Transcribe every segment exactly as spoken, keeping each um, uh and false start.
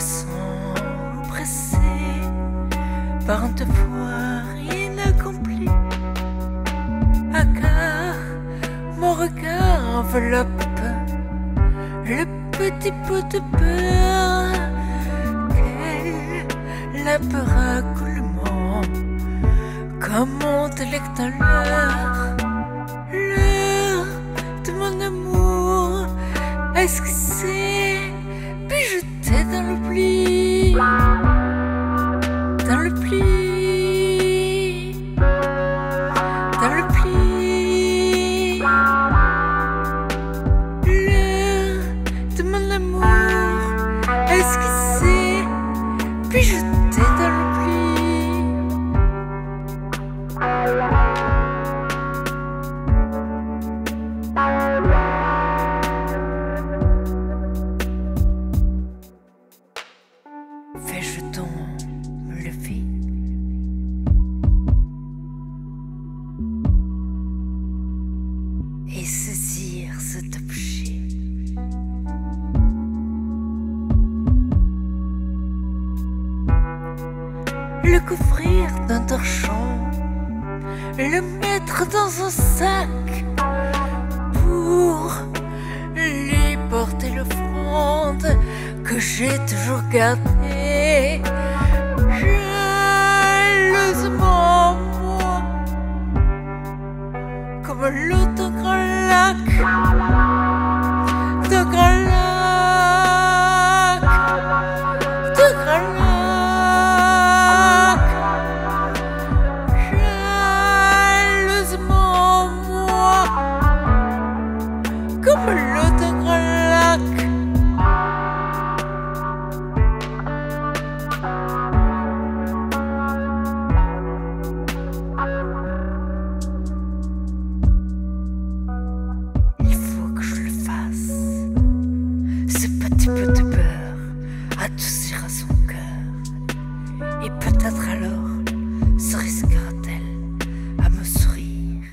sens pressé par un devoir inaccompli, ah, car mon regard enveloppe le petit pot de peur. Quel lappera coulement comme mon intellect à l'heure, l'heure de mon amour esquissé puis jeté dans l'oubli, dans le pli, dans le pli, l'heure de mon amour esquissé puis jeté dans l'oubli. Fais-je donc me lever et saisir cet objet, le couvrir d'un torchon, le mettre dans un sac pour lui porter l'offrande que j'ai toujours gardée jalousement moi, comme l'eau d'un grand lac, d'un grand lac, d'un grand lac, jalousement moi, comme l'eau d'un grand lac. Petit peu de beurre adoucira son cœur, et peut-être alors se risquera-t-elle à me sourire.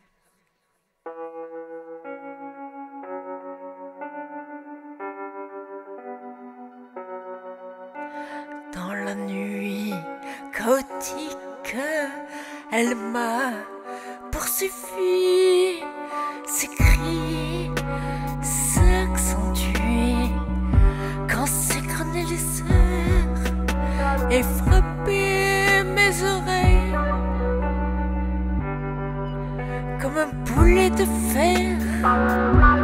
Dans la nuit chaotique, elle m'a poursuivi, ses cris s'accentuaient quand s'égrenaient les heures et frappaient mes oreilles comme un boulet de fer.